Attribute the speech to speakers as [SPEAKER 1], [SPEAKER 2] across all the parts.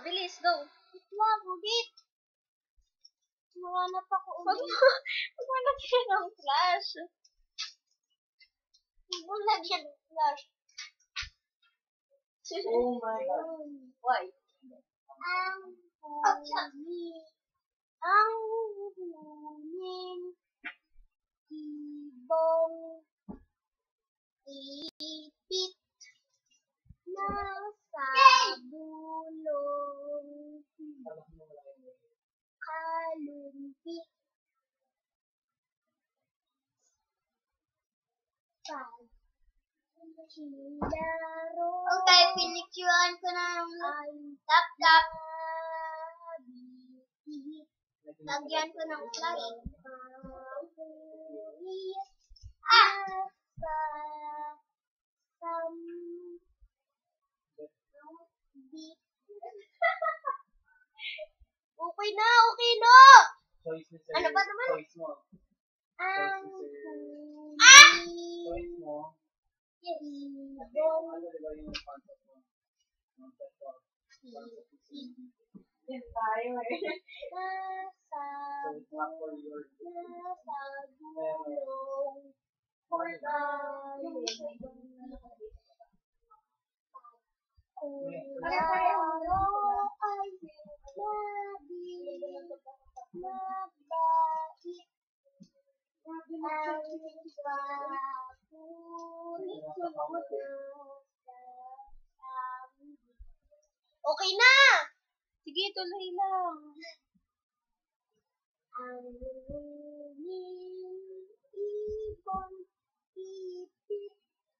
[SPEAKER 1] Bilis, go.
[SPEAKER 2] Wag, ulit. Mahanap ako ulit.
[SPEAKER 1] Magmanap siya ng flash.
[SPEAKER 2] Huwag lagyan ng flash.
[SPEAKER 3] Oh my God.
[SPEAKER 1] Why?
[SPEAKER 2] Ang huling ibong ipit na sa bulong kalumpit pagkilaro. Okay, pinicturean ko na ng tap-tap. Lagyan ko ng flash. Okay na, okay na. Ano ba naman?
[SPEAKER 3] Choice mo.
[SPEAKER 2] Ang
[SPEAKER 3] Choice mo.
[SPEAKER 2] yes.
[SPEAKER 3] Ano diba yung concept mo? Yes, tayo eh.
[SPEAKER 2] Nasa
[SPEAKER 3] So it's not for your
[SPEAKER 2] gulong Kularo ay mabait okay na!
[SPEAKER 1] Sige, tuloy lang.
[SPEAKER 2] Ang huling ibon ipit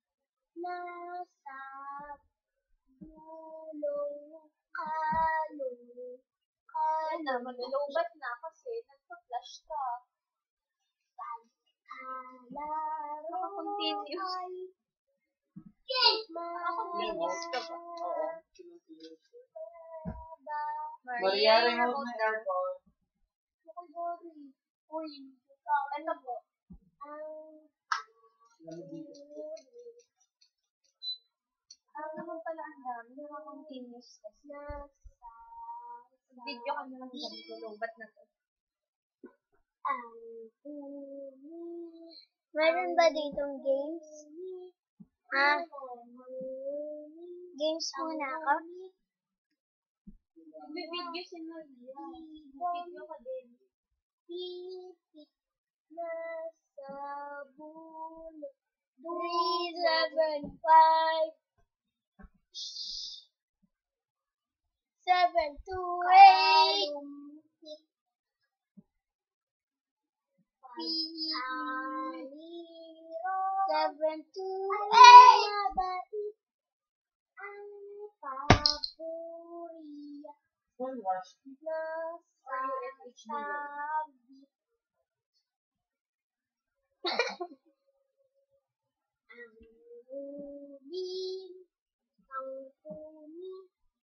[SPEAKER 2] nasa bulong kalong
[SPEAKER 1] Yan na, maglulubat na kasi nagpa-flash ka.
[SPEAKER 2] pagkalaro
[SPEAKER 1] Naka-continuous.
[SPEAKER 2] ay
[SPEAKER 1] Naka-continuous ka ba?
[SPEAKER 3] Oo.
[SPEAKER 1] Maria,
[SPEAKER 3] Maria, remote na aircon.
[SPEAKER 1] Uy, ano po? Ano naman pala ang dami? Naka-continuous kasi. Video ka naman sa lubat na to.
[SPEAKER 2] Meron ba ditong games? Ha? Games muna ako?
[SPEAKER 1] Video si Maria. Video ka din.
[SPEAKER 2] Pipit na sa bulong 3, 7, 5 7, 2, 8 7, 2, 8 mabait ang paborya
[SPEAKER 3] Well, watch.
[SPEAKER 2] na sa